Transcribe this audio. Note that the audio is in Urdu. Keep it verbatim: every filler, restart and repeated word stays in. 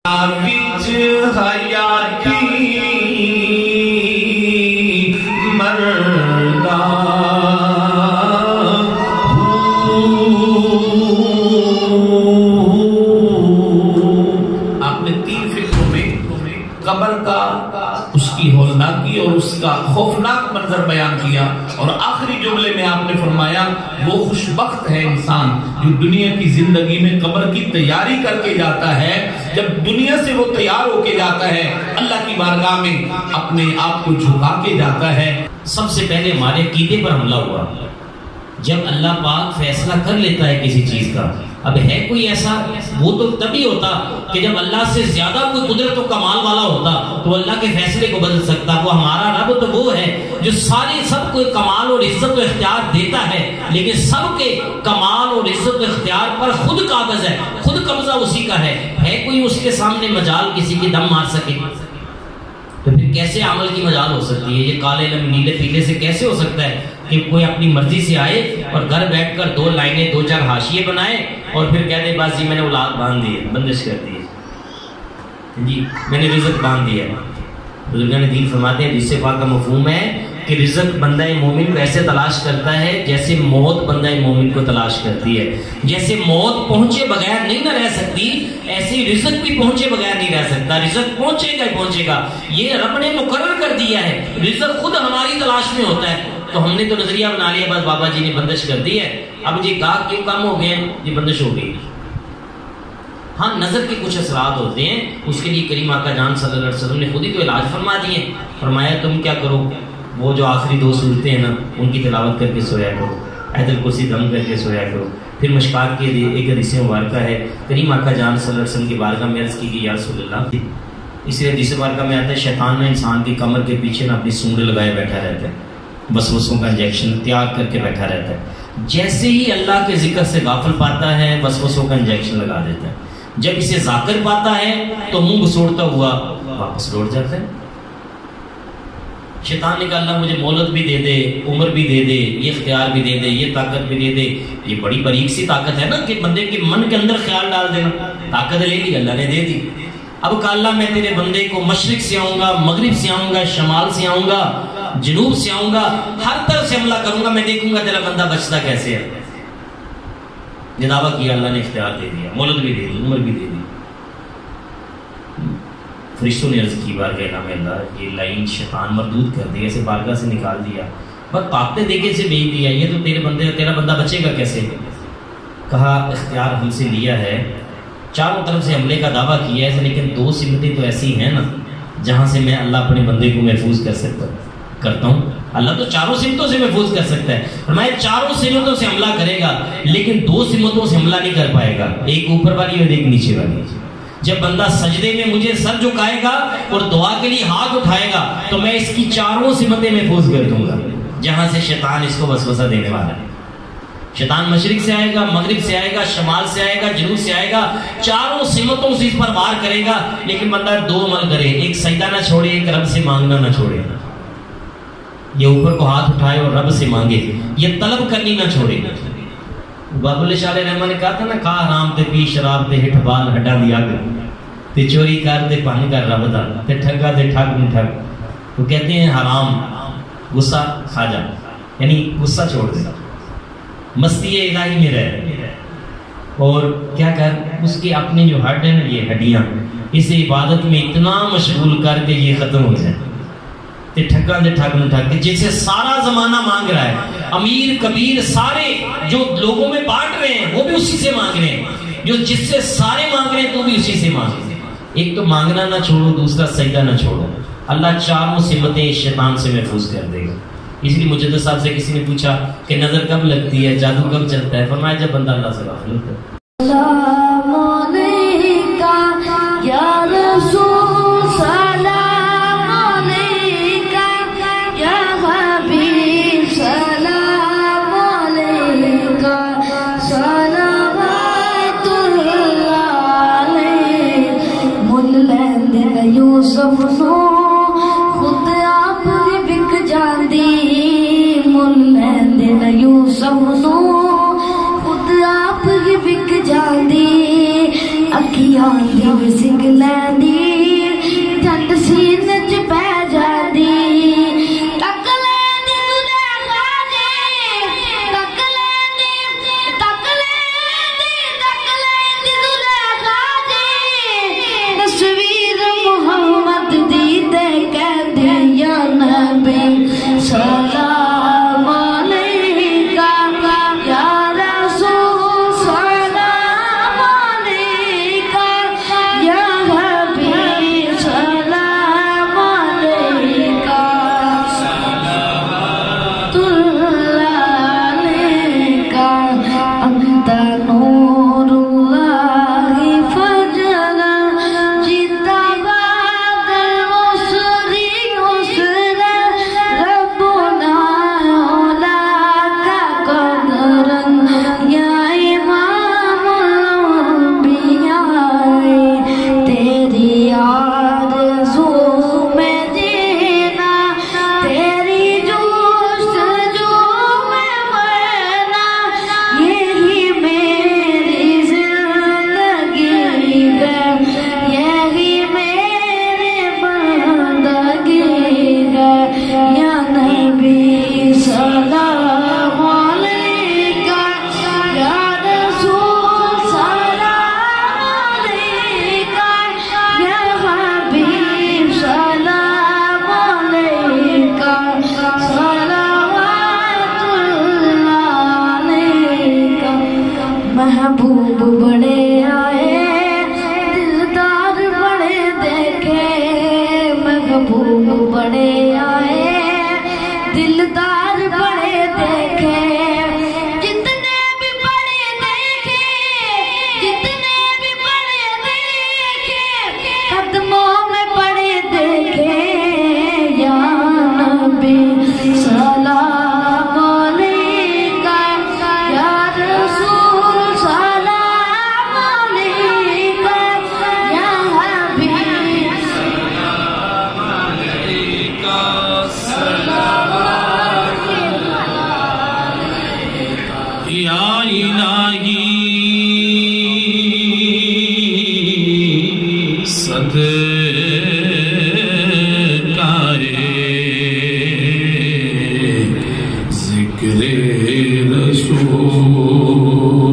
وچ حیاتی مردا آپ نے تین فکروں میں قبر کا اس کی ہولناکی اور اس کا خوفناک منظر بیان کیا، اور آخری جملے میں آپ نے فرمایا وہ خوشبخت ہے انسان جو دنیا کی زندگی میں قبر کی تیاری کر کے جاتا ہے۔ جب دنیا سے وہ تیار ہو کے جاتا ہے اللہ کی بارگاہ میں اپنے آپ کو جھکا کے جاتا ہے۔ سب سے پہلے ہمارے عقیدے پر حملہ ہوا۔ جب اللہ پاک فیصلہ کر لیتا ہے کسی چیز کا، اب ہے کوئی ایسا، وہ تو تبھی ہوتا کہ جب اللہ سے زیادہ کوئی قدرت و کمال والا ہوتا تو اللہ کے فیصلے کو بدل سکتا۔ وہ ہمارا رب تو وہ ہے جو ساری سب کو کمال اور عزت و اختیار دیتا ہے، لیکن سب کے کمال اور عزت و اختیار پر خود قابض ہے، خود قبضہ اسی کا ہے۔ ہے کوئی اس کے سامنے مجال کسی کی دم مار سکے؟ تو پھر کیسے عمل کی مجال ہو سکتی ہے؟ یہ کالے علم نیلے پیلے سے کیسے ہو سکتا ہے کہ کوئی اپنی مرضی سے آئے اور گھر بیٹھ کر دو لائنیں دو چار حاشیے بنائے اور پھر کہہ دے بس جی میں نے اولاد باندھ دی ہے، بندش کر دی ہے، جی میں نے رزق باندھ دیا ہے۔ بزرگان دین فرماتے ہیں جس سے پاک کا مفہوم ہے کہ رزق بندہ مومن ویسے تلاش کرتا ہے جیسے موت بندہ مومن کو تلاش کرتی ہے۔ جیسے موت پہنچے بغیر نہیں نہ رہ سکتی، ایسے رزق بھی پہنچے بغیر نہیں رہ سکتا۔ رزق پہنچے گا پہنچے گا، یہ رب نے مقرر کر دیا ہے۔ رزق خود ہماری تلاش میں ہوتا ہے، تو ہم نے تو نظریہ بنا لیا بس بابا جی نے بندش کر دی ہے، اب جی گاہ کیوں کم ہو گئے ہیں، یہ بندش ہو گئی۔ ہاں نظر کے کچھ اثرات ہوتے ہیں، اس کے لیے کریم آقا جان صلی اللہ علیہ وسلم نے خود ہی تو علاج فرما دیے۔ فرمایا تم کیا کرو، وہ جو آخری دو صورتیں ہیں نا ان کی تلاوت کر کے سویا کرو، آیت الکرسی دم کر کے سویا کرو۔ پھر مشکات کے لیے ایک حدیث مبارکہ ہے، کریم آقا جان صلی اللہ علیہ وسلم کی بارگاہ میں عرض کی کہ یا رسول اللہ، اس لیے حدیث مبارکہ میں آتا ہے شیطان نے انسان کی کمر کے پیچھے نہ اپنی سونڈ لگائے بیٹھا رہتا ہے، وسوسوں کا انجیکشن تیار کر کے بیٹھا رہتا ہے۔ جیسے ہی اللہ کے ذکر سے غافل پاتا ہے وسوسوں کا انجیکشن لگا دیتا ہے، جب اسے ذاکر پاتا ہے تو منہ بسوڑتا ہوا واپس لوٹ جاتا ہے۔ شیطان نے کہا اللہ مجھے مہلت بھی دے دے، عمر بھی دے دے، یہ اختیار بھی دے دے، یہ طاقت بھی دے دے۔ یہ بڑی باریک سی طاقت ہے نا کہ بندے کے من کے اندر خیال ڈال دینا۔ طاقت لے لی اللہ نے دے دی۔ اب کہا اللہ میں تیرے بندے کو مشرق سے آؤں گا، مغرب سے آؤں گا، شمال سے آؤں گا، جنوب سے آؤں گا، ہر طرف سے حملہ کروں گا، میں دیکھوں گا تیرا بندہ بچتا کیسے ہے۔ یہ دعویٰ کیا، اللہ نے اختیار دے دیا، مہلت بھی دے دی، عمر بھی دے دی۔ فرشتوں نے عرض کی بارگاہ نام اللہ یہ لائن شیطان مردود کر دی، ایسے بارگاہ سے نکال دیا، بس طاقتیں دے کے سے بھیج دیا، یہ تو تیرے بندے تیرا بندہ بچے گا کیسے؟ کہا اختیار ہم سے لیا ہے، چاروں طرف سے حملے کا دعویٰ کیا ہے، لیکن دو سمتیں تو ایسی ہیں نا جہاں سے میں اللہ اپنے بندے کو محفوظ کر سکتا کرتا ہوں۔ اللہ تو چاروں سمتوں سے محفوظ کر سکتا ہے، فرمایا چاروں سمتوں سے حملہ کرے گا لیکن دو سمتوں سے حملہ نہیں کر پائے گا، ایک اوپر والی اور ایک نیچے والی۔ جب بندہ سجدے میں مجھے سر جھکائے گا اور دعا کے لیے ہاتھ اٹھائے گا تو میں اس کی چاروں سمتیں محفوظ کر دوں گا جہاں سے شیطان اس کو وسوسہ دینے والا ہے۔ شیطان مشرق سے آئے گا، مغرب سے آئے گا، شمال سے آئے گا، جنوب سے آئے گا، چاروں سمتوں سے اس پر وار کرے گا، لیکن بندہ دو عمل کرے، ایک سجدہ نہ چھوڑے، ایک رب سے مانگنا نہ چھوڑے۔ یہ اوپر کو ہاتھ اٹھائے اور رب سے مانگے، یہ طلب کرنی نہ چھوڑے۔ باب اللہ شاہ رحمہ نے کہا تھا نا، کھا حرام تے پی شراب تے ہٹ بال ہڈا دیا کر تے چوری کر تے پانی کر رب دا تے ٹھگا تے ٹھگ نہ ٹھگ۔ وہ کہتے ہیں حرام غصہ کھا جا، یعنی غصہ چھوڑ دے، مستی الہی میں رہ، اور کیا کر اس کے اپنے جو ہڈ ہیں نا یہ ہڈیاں اسے عبادت میں اتنا مشغول کر کے یہ ختم ہو جائے۔ تے ٹھگا دے ٹھگ نہ ٹھگ، جس سے سارا زمانہ مانگ رہا ہے، امیر کبیر سارے جو لوگوں میں بانٹ رہے ہیں وہ بھی اسی سے مانگ رہے ہیں، جو جس سے سارے مانگ رہے ہیں تو بھی اسی سے مانگ رہے ہیں۔ ایک تو مانگنا نہ چھوڑو، دوسرا سجدہ نہ چھوڑو، اللہ چاروں سمتیں شیطان سے محفوظ کر دے گا۔ اس لیے مجدد صاحب سے کسی نے پوچھا کہ نظر کب لگتی ہے، جادو کب چلتا ہے؟ فرمایا جب بندہ اللہ سے غافل ہوتا ہے۔ سلام علیکہ یا رسول، سلام علیکہ یا حبیب، سلام علیکہ صلوات اللہ علیہ۔ مل لیندے یوسف نو خود آپ وک جاندی، مل لیندے یوسف نو خود آپ وک جاندی، अखियां दी सिंग लैंदी झट सीने च पै जांदी तक लैंदी तुझे खाजे तक लैंदी तक लैंदी तक लैंदी तुझे खाजे तस्वीर मोहम्मद दी ते कहदी या नबी सलाम अलैका या रसूल सलाम अलैका या हबीब सलाम अलैका सलावतुल्लाह अलैका अंत नूरुल्लाहि फजला जिता बादल उसरी उसरा रब्बुना औलाका कदरन या इमामुल अंबिया तेरी आरज़ू में जीना तेरी जुस्तजू में मरना यही मेरी जिंदगी है यही मेरी बंदगी है या नबी सलाम अलैका या रसूल सलाम अलैका या हबीब सलाम अलैका सलावतुल्लाह अलैका महबूब बड़े आए दिलदार बड़े देखे महबूब बड़े आए दिलदार बड़े देखे जितने भी बड़े देखे जितने भी बड़े देखे कदमों में पड़े देखे या नबी सलाम अलैका या रसूल सलाम अलैका या हबीब या इलाही सदकाए ज़िक्रे रसूल